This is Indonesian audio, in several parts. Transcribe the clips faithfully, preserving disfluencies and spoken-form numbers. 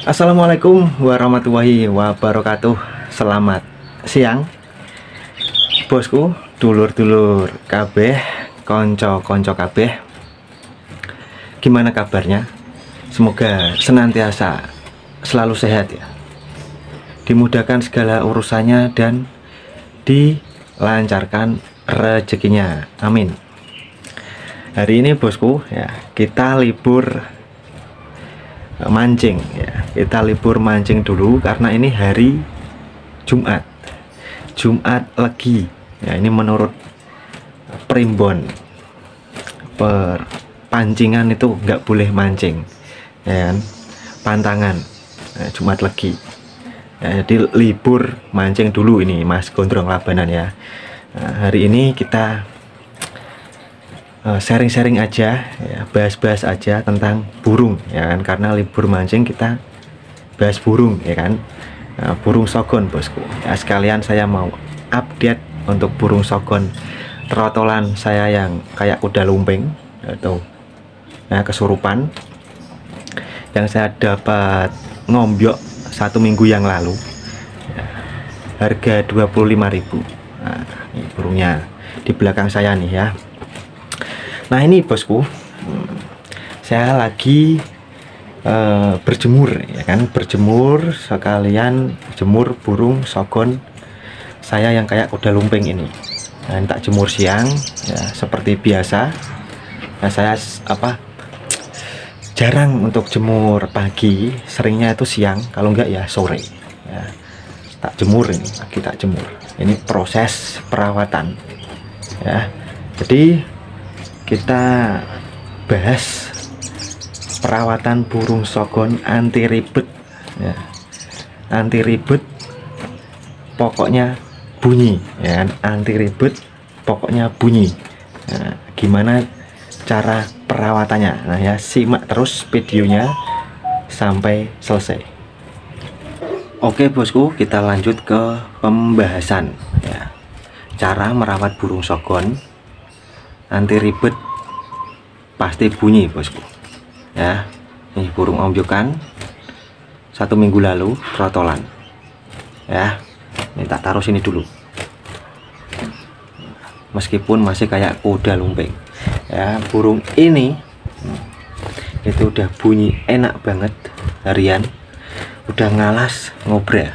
Assalamualaikum warahmatullahi wabarakatuh. Selamat siang bosku, dulur-dulur kabeh, konco-konco kabeh. Gimana kabarnya? Semoga senantiasa selalu sehat ya, dimudahkan segala urusannya dan dilancarkan rezekinya, amin. Hari ini bosku ya, kita libur mancing ya, kita libur mancing dulu karena ini hari Jumat, Jumat Legi ya. Ini menurut Primbon perpancingan itu nggak boleh mancing ya kan? Pantangan ya, Jumat Legi ya, jadi libur mancing dulu ini Mas Gondrong Labanan ya. Nah, hari ini kita sharing-sharing uh, aja ya, bahas-bahas aja tentang burung ya kan, karena libur mancing kita bahas burung ya kan. Nah, burung sogon bosku ya, sekalian saya mau update untuk burung sogon trotolan saya yang kayak kuda lumping atau ya, kesurupan, yang saya dapat ngombyok satu minggu yang lalu ya, harga dua puluh lima ribu. Nah, ini burungnya di belakang saya nih ya. Nah ini bosku, saya lagi uh, berjemur ya kan, berjemur sekalian jemur burung sogon saya yang kayak kuda lumping ini. Nah, ini tak jemur siang ya, seperti biasa. Nah, saya apa jarang untuk jemur pagi, seringnya itu siang, kalau enggak ya sore ya. Tak jemur ini, lagi tak jemur. Ini proses perawatan ya. Jadi kita bahas perawatan burung sogon anti ribet ya. Anti ribet pokoknya bunyi ya kan? Anti ribet pokoknya bunyi. Nah, gimana cara perawatannya? Nah ya, simak terus videonya sampai selesai. Oke bosku, kita lanjut ke pembahasan ya. Cara merawat burung sogon anti ribet pasti bunyi bosku ya. Ini burung ombyokan satu minggu lalu trotolan ya. Ini tak taruh sini dulu, meskipun masih kayak kuda lumping ya. Burung ini itu udah bunyi enak banget harian, udah ngalas ngobrol.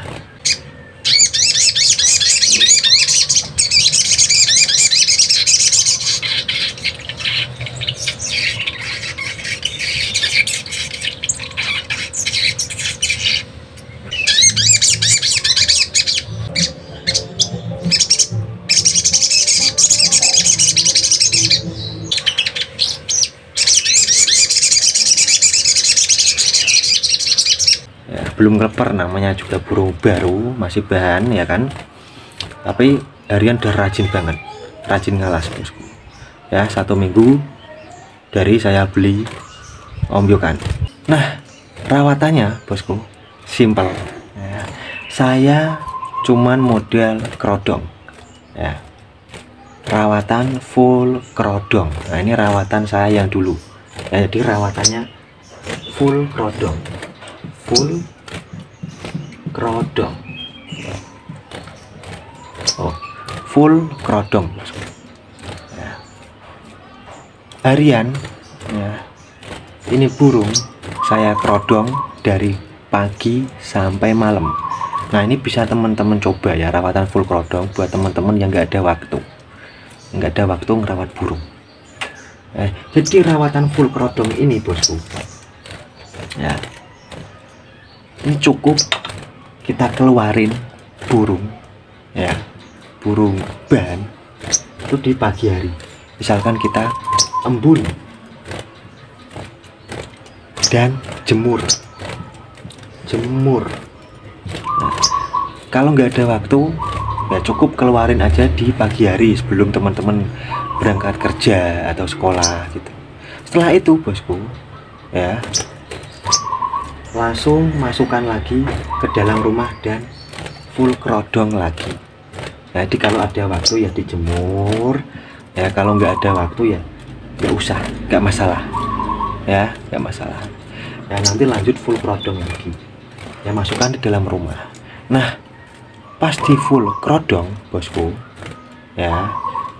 Ya, belum keleper, namanya juga burung baru, masih bahan ya kan, tapi harian udah rajin banget, rajin ngalas bosku ya. Satu minggu dari saya beli ombyokan. Nah perawatannya bosku simple ya. Saya cuman model kerodong ya, perawatan full kerodong. Nah ini rawatan saya yang dulu ya, jadi rawatannya full kerodong, full kerodong. Oh, full kerodong ya. Harian ya, ini burung saya kerodong dari pagi sampai malam. Nah ini bisa teman-teman coba ya, rawatan full kerodong buat teman-teman yang nggak ada waktu nggak ada waktu ngerawat burung eh, jadi rawatan full kerodong ini bosku ya, ini cukup kita keluarin burung ya, burung ban itu di pagi hari. Misalkan kita embun dan jemur jemur nah, kalau nggak ada waktu ya cukup keluarin aja di pagi hari sebelum teman-teman berangkat kerja atau sekolah gitu. Setelah itu bosku ya, langsung masukkan lagi ke dalam rumah dan full kerodong lagi. Jadi kalau ada waktu ya dijemur ya, kalau nggak ada waktu ya nggak usah, nggak masalah ya, nggak masalah ya. Nanti lanjut full kerodong lagi ya masukkan di dalam rumah. Nah, pas di full kerodong bosku, ya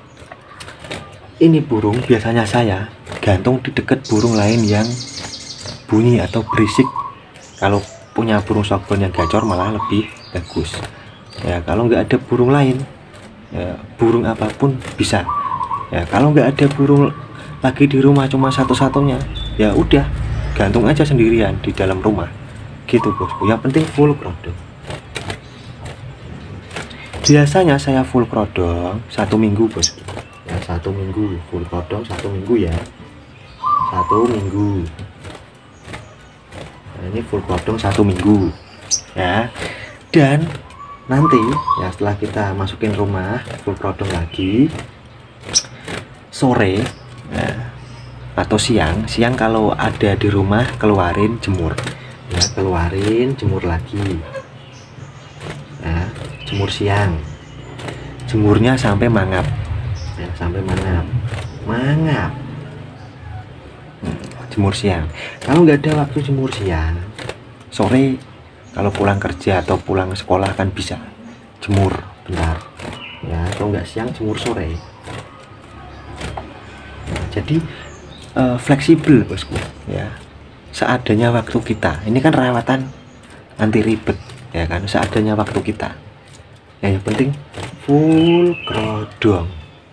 ini burung biasanya saya gantung di dekat burung lain yang bunyi atau berisik. Kalau punya burung shotgun yang gacor malah lebih bagus. Ya kalau nggak ada burung lain, ya, burung apapun bisa. Ya kalau nggak ada burung lagi di rumah cuma satu-satunya, ya udah gantung aja sendirian di dalam rumah gitu bosku. Yang penting full kerodong. Biasanya saya full kerodong satu minggu bosku. Ya satu minggu full kerodong satu minggu ya satu minggu. Nah, ini full kerodong satu minggu ya. Dan nanti ya setelah kita masukin rumah full kerodong lagi, sore ya, atau siang siang kalau ada di rumah keluarin jemur ya, keluarin jemur lagi ya, jemur siang, jemurnya sampai mangap ya, sampai mangap mangap hmm, jemur siang. Kalau nggak ada waktu jemur siang, sore kalau pulang kerja atau pulang sekolah kan bisa jemur bentar ya. Kalau nggak siang jemur sore. Nah, jadi uh, fleksibel bosku ya, seadanya waktu kita. Ini kan rawatan anti ribet ya kan, seadanya waktu kita ya. Yang penting full kerodong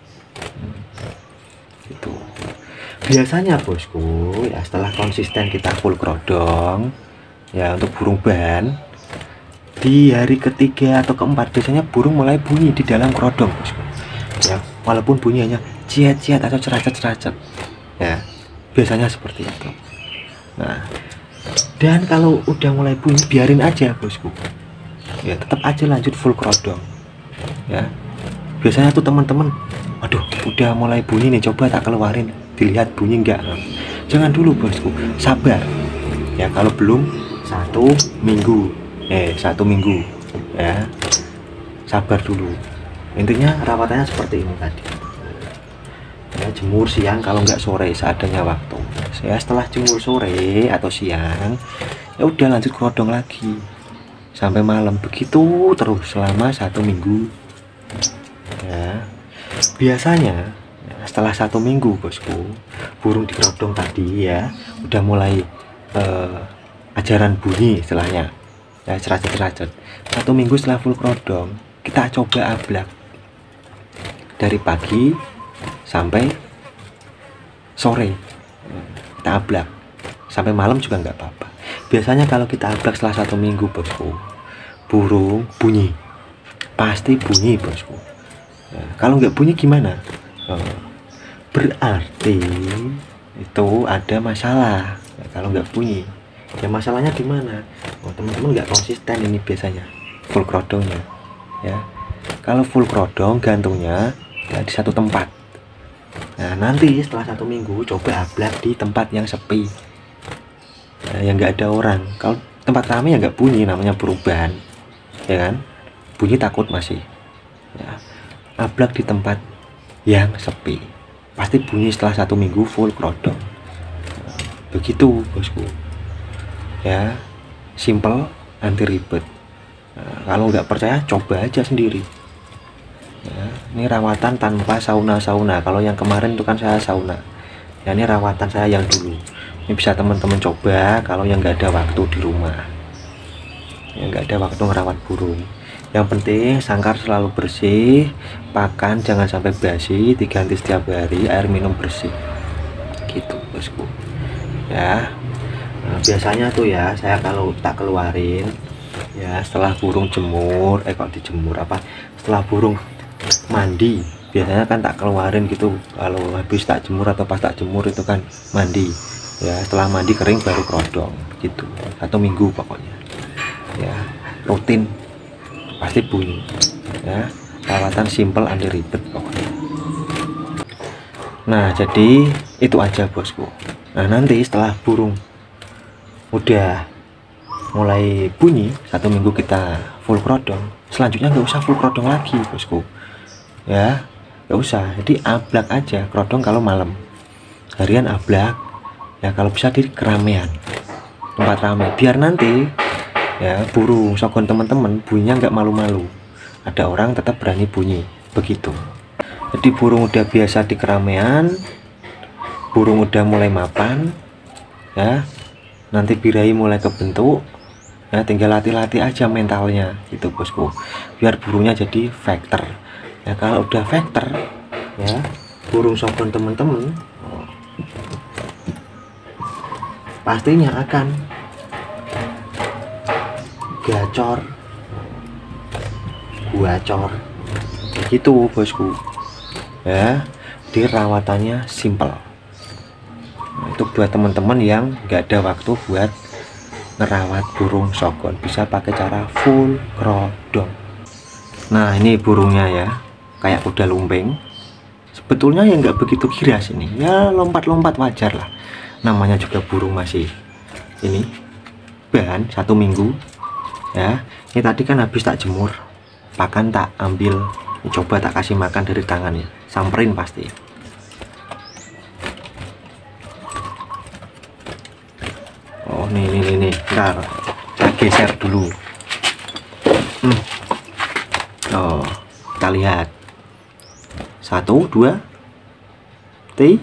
gitu. Biasanya bosku ya setelah konsisten kita full kerodong ya untuk burung ban, di hari ketiga atau keempat biasanya burung mulai bunyi di dalam kerodong bosku ya, walaupun bunyi hanya ciat-ciat atau ceracet-ceracet ya, biasanya seperti itu. Nah, dan kalau udah mulai bunyi biarin aja bosku ya, tetap aja lanjut full kerodong ya. Biasanya tuh teman-teman, aduh udah mulai bunyi nih, coba tak keluarin dilihat bunyi enggak. Jangan dulu bosku, sabar ya. Kalau belum satu minggu eh satu minggu ya, sabar dulu. Intinya rawatannya seperti ini tadi ya, jemur siang kalau nggak sore seadanya waktu. Saya setelah jemur sore atau siang ya udah lanjut kerodong lagi sampai malam, begitu terus selama satu minggu ya. Biasanya ya, setelah satu minggu bosku, burung di kerodong tadi ya udah mulai eh, ajaran bunyi istilahnya ya, ceracet-ceracet. Satu minggu setelah full kerodong kita coba ablak dari pagi sampai sore, kita ablak sampai malam juga nggak apa-apa. Biasanya kalau kita ablak setelah satu minggu bosku, burung bunyi, pasti bunyi bosku ya. Kalau nggak bunyi gimana? Oh, berarti itu ada masalah ya, kalau nggak bunyi ya. Masalahnya di mana? Oh, teman-teman nggak konsisten ini biasanya full kerodongnya ya. Kalau full kerodong gantungnya ya di satu tempat. Nah nanti setelah satu minggu coba ablak di tempat yang sepi ya, yang nggak ada orang. Kalau tempat ramai ya nggak bunyi, namanya perubahan ya kan, bunyi takut masih ya. Ablak di tempat yang sepi, pasti bunyi setelah satu minggu full kerodong. Nah, begitu bosku ya, simple, anti ribet. Nah, kalau nggak percaya coba aja sendiri ya. Ini rawatan tanpa sauna-sauna. Kalau yang kemarin itu kan saya sauna ya, ini rawatan saya yang dulu. Ini bisa teman-teman coba kalau yang nggak ada waktu di rumah, yang nggak ada waktu merawat burung. Yang penting sangkar selalu bersih, pakan jangan sampai basi, diganti setiap hari, air minum bersih gitu bosku ya. Nah, biasanya tuh ya saya kalau tak keluarin ya setelah burung jemur eh kok dijemur apa setelah burung mandi, biasanya kan tak keluarin gitu. Kalau habis tak jemur atau pas tak jemur itu kan mandi ya, setelah mandi kering baru kerodong gitu. Satu minggu pokoknya ya, rutin pasti bunyi ya. Rawatan simple, anti ribet pokoknya. Nah jadi itu aja bosku. Nah nanti setelah burung udah mulai bunyi satu minggu kita full kerodong, selanjutnya nggak usah full kerodong lagi bosku ya, nggak usah. Jadi ablak aja kerodong kalau malam, harian ablak ya. Kalau bisa di keramaian, tempat ramai, biar nanti ya, burung sogon teman-teman bunyinya nggak malu-malu, ada orang tetap berani bunyi begitu. Jadi burung udah biasa di keramaian, burung udah mulai mapan ya, nanti birahi mulai kebentuk ya, tinggal latih-latih aja mentalnya gitu bosku, biar burungnya jadi factor ya. Kalau udah factor ya, burung sogon teman-teman pastinya akan gacor guacor gitu bosku ya. Di rawatannya simple. Nah, itu buat teman-teman yang nggak ada waktu buat ngerawat burung sogon, bisa pakai cara full grodong. Nah ini burungnya ya, kayak kuda lumping. Sebetulnya ya nggak begitu giras ini ya, lompat-lompat wajar lah, namanya juga burung masih ini bahan satu minggu ya. Ini tadi kan habis tak jemur, pakan tak ambil, coba tak kasih makan dari tangannya, samperin pasti. Oh nih nih nih, nih. Ntar saya geser dulu. hmm. Oh kita lihat, satu dua ti.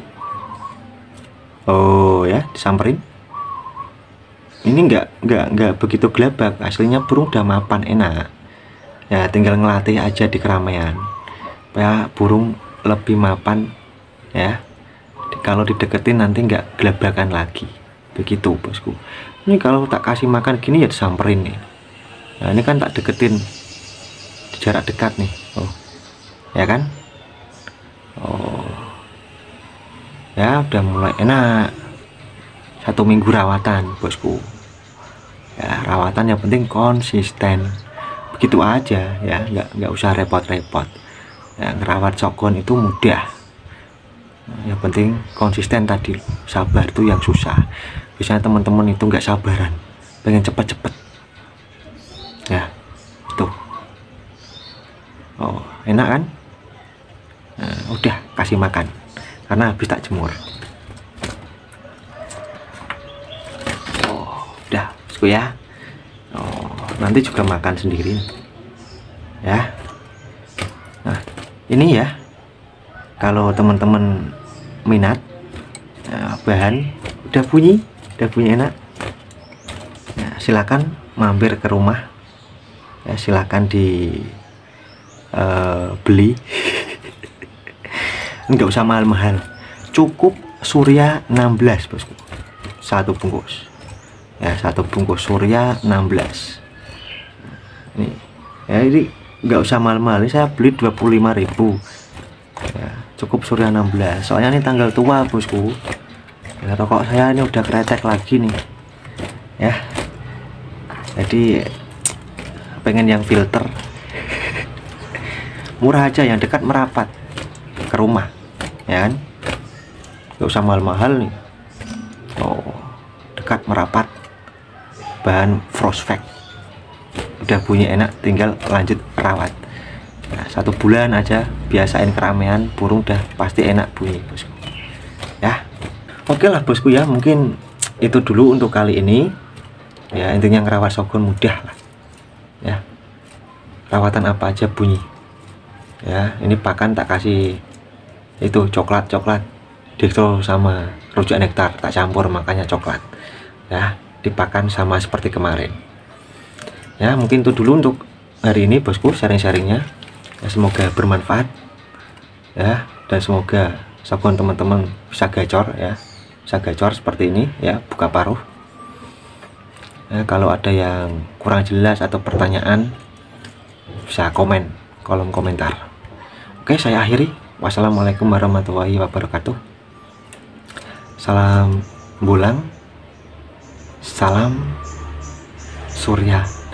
Oh ya, disamperin. Ini enggak enggak enggak begitu gelabak, aslinya burung udah mapan enak ya, tinggal ngelatih aja di keramaian supaya burung lebih mapan ya. Kalau dideketin nanti enggak gelabakan lagi begitu bosku. Ini kalau tak kasih makan gini ya disamperin nih. Nah ini kan tak deketin di jarak dekat nih. Oh ya kan, oh ya udah mulai enak. Satu minggu rawatan bosku ya, rawatan yang penting konsisten begitu aja ya, nggak nggak usah repot-repot ya. Ngerawat sogon itu mudah, yang penting konsisten tadi. Sabar tuh yang susah. Biasanya teman-teman itu nggak sabaran, pengen cepet-cepet ya. Tuh, oh enak kan. Nah, udah kasih makan karena habis tak jemur. Oh udah bosku ya. Oh nanti juga makan sendiri ya. Nah ini ya, kalau teman-teman minat ya, bahan udah bunyi udah bunyi enak ya, silakan mampir ke rumah ya, silakan di uh, beli. Nggak usah mahal-mahal, cukup Surya enam belas bosku, satu bungkus ya, satu bungkus Surya enam belas. Ini ya, ini nggak usah mahal-mahal, saya beli dua puluh lima ribu ya, cukup Surya enam belas. Soalnya ini tanggal tua bosku ya, rokok saya ini udah kretek lagi nih ya, jadi pengen yang filter murah aja, yang dekat merapat ke rumah ya kan, nggak usah mahal-mahal nih. Oh dekat merapat, bahan Frostvac, udah bunyi enak, tinggal lanjut rawat nah, satu bulan aja biasain keramaian, burung udah pasti enak bunyi bosku ya. Oke lah bosku ya, mungkin itu dulu untuk kali ini ya. Intinya ngerawat sogon mudah lah ya, rawatan apa aja bunyi ya. Ini pakan tak kasih itu coklat-coklat dextro sama rujak nektar, tak campur makanya coklat ya, dipakan sama seperti kemarin ya. Mungkin itu dulu untuk hari ini bosku, sharing-sharingnya ya, semoga bermanfaat ya, dan semoga sogon teman-teman bisa gacor ya, bisa gacor seperti ini ya, buka paruh ya. Kalau ada yang kurang jelas atau pertanyaan bisa komen kolom komentar. Oke saya akhiri, wassalamualaikum warahmatullahi wabarakatuh. Salam bulang, salam Surya